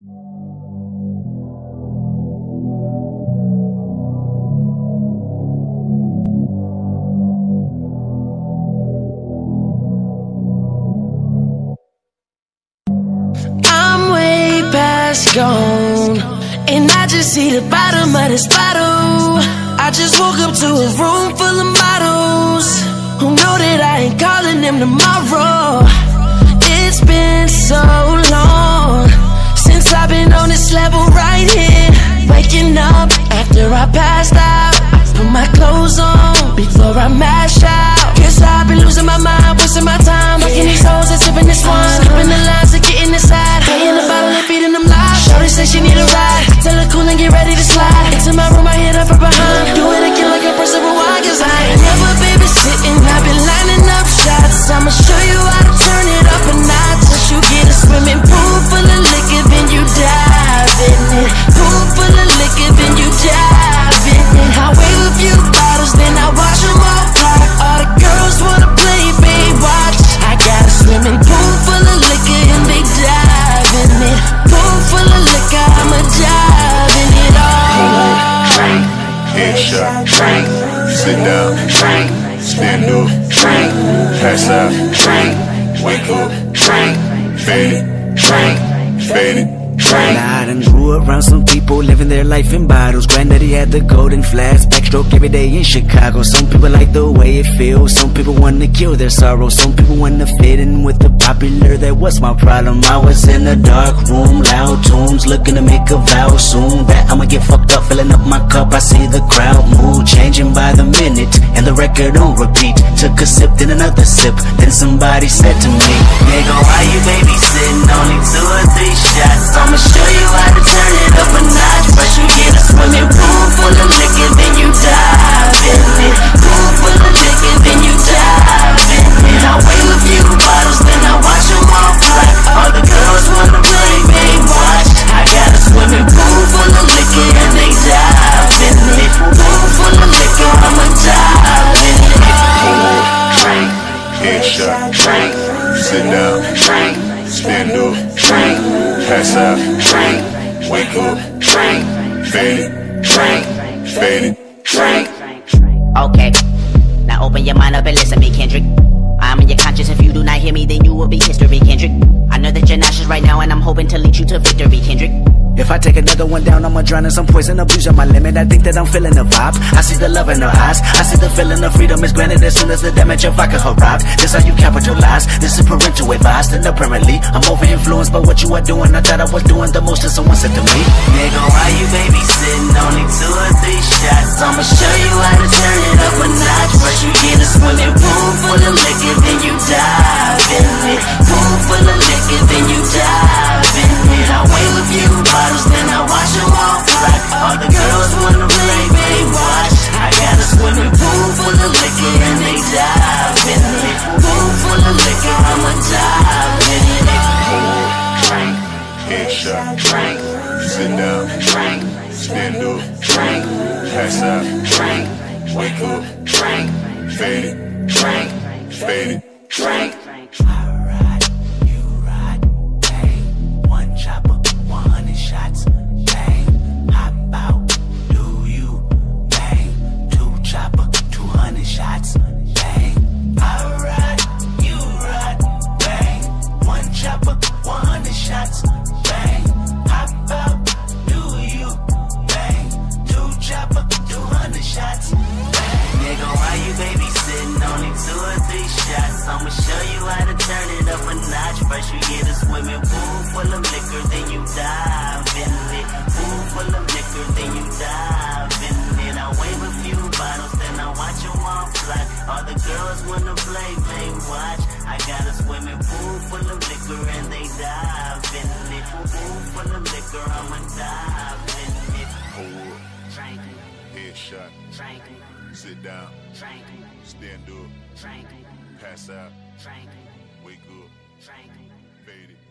Gone, and I just see the bottom of this bottle. I just woke up to a room full of models who know that I ain't calling them tomorrow. It's been so long since I've been on this level right here. Waking up after I passed out, I put my clothes on before I mash out. Guess I've been losing my mind, wasting my time looking these hoes and sipping this wine, skipping the lines and getting inside, paying the bottle and feeding them lies. Shorty said she need a ride, tell her cool and get ready to slide into my room, I hit her from behind. Do it again like a person with wine, cause I ain't never babysitting. I've been lining up shots, I'ma show you how to turn it up a notch. Once you get a swimming pool full of liquor, then you dive in it. Pool full of liquor, then you dive in it. I wave a few bottles, then I watch them all fly. All the girls wanna play, babe, watch. I got a swimming pool full of liquor and they dive in it. Pool full of liquor, I'ma dive in it all. Drink, headshot, drink, sit down, drink, stand up, drink, pass out, drink, wake up, drink, fade it, drink, fade it. Now I done grew around some people living their life in bottles. Granddaddy had the golden flask, backstroke every day in Chicago. Some people like the way it feels, some people wanna kill their sorrow. Some people wanna fit in with the popular, that was my problem. I was in a dark room, loud tunes, looking to make a vow soon that I'ma get fucked up, filling up my cup. I see the crowd mood changing by the minute, and the record on repeat. Took a sip, then another sip, then somebody said to me, nigga, why you babysitting? Only 2 or 3 shots, I'ma show you how to turn it up a notch. First you get a swimming pool full of liquor, then you dive in it. Pool full of liquor, then you dive in it. I wave a few bottles, then I watch them all fly. All the girls wanna play, babe, watch. I got a swimming pool full of liquor and they dive in it. Pool full of liquor, I'ma dive in it. Drink, headshot, drink, sit down, drink, stand up, drink, pass out, drink, wake up, drink, fade it, drink, fade it, drink. Okay, now open your mind up and listen to me, Kendrick. I'm in your conscience, if you do not hear me, then you will be history, Kendrick. I know that you're nauseous right now, and I'm hoping to lead you to victory, Kendrick. If I take another one down, I'ma drown in some poison, abuse on my limit. I think that I'm feeling the vibe, I see the love in her eyes, I see the feeling of freedom is granted as soon as the damage of vodka arrived. This how you capitalize, this is parental advice. Then apparently, I'm over-influenced by what you are doing. I thought I was doing the most, and someone said to me, nigga, why you babysitting? Only 2 or 3 shots, I'ma show you how to turn it up a notch. First you get a swimming pool full of liquor, then you dive in it. Pool full of liquor, then you dive in it. I wave a few bottles, then I watch them all fly. All the girls wanna play, babe, watch. I got a swimming pool full of liquor and they dive in it. Pool full of liquor, I'ma dive in it. Drink, headshot, drink, sit down, drink, stand up, drink, pass out, drink, wake up, drink, fade it, drink, fade it, drink. Alright, you ride, bang, 1 chopper, 100 shots, bang, hop out, do you, bang, 2 chopper, 200 shots, bang, alright, you ride, bang, 1 chopper, 100 shots, bang, hop out, do you, bang, 2 chopper, 200 shots, bang. Nigga, why you babysitting? Only 2 or 3 shots, I'ma show you how to turn it up a notch. First you get a swimming pool full of liquor, then you dive in it. Pool full of liquor, then you dive in it. I wave a few bottles, then I watch them all fly. All the girls wanna play, they watch. I got a swimming pool full of liquor and they dive in it. Pool full of liquor, I'ma dive in it. Hold, Drinking, headshot, drinking, sit down, drinking, stand up, drinking, pass out, drinking, wake up, drinking. fade it.